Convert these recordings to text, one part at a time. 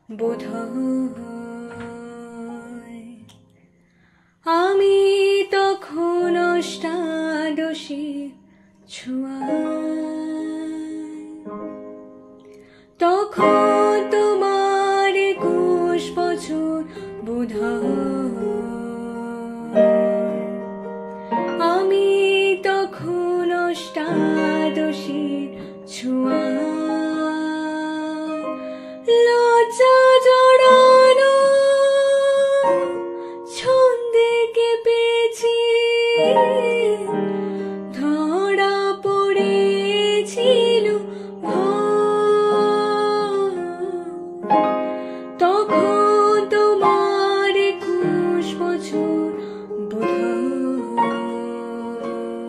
বোধহয় আমি তখন অষ্টাদশী ছোঁয়ায়, তখন তোমার 21 বছর বোধহয়। আমি তখন অষ্টাদশীর ছোঁয়ায়, লজ্জা জড়ানো ছন্দে কেঁপেছি, ধরা পড়েছিল তখন তোমার 21 বছর বোধহয়।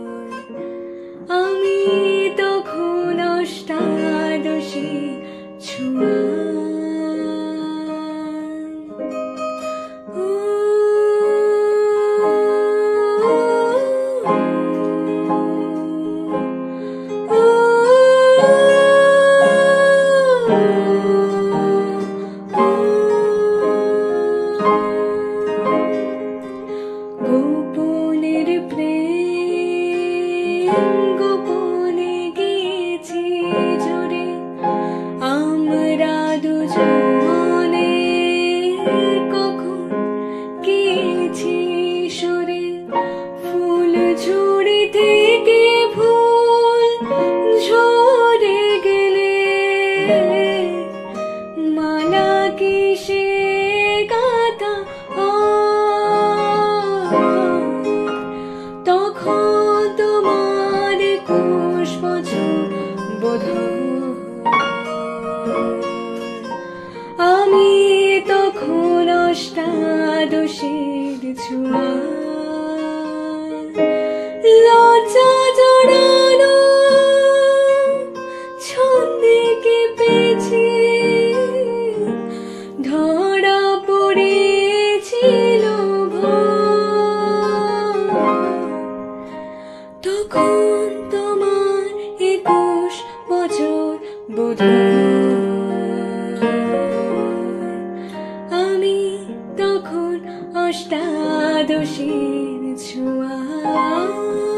আমি তখন অষ্টাদশী ছোঁয়ায়। গোপনের প্রেম গোপনে গিয়েছি জোরে, আমরা দুজনে কখন গিয়েছি সরে। ফুল ঝুড়ি থেকে ফুল ঝরে গেলে মালা কিসে গাঁথা তখন তোমার 21 বছর বোধহয়। আমি তখন অষ্টাদশীর ছোঁয়ায়, লজ্জা জড়ানো ছন্দে কেঁপেছি, ধরা পড়েছিল তখন তোমার 21 বছর বোধহয়। আমি তখন অষ্টাদশীর ছোঁয়ায়।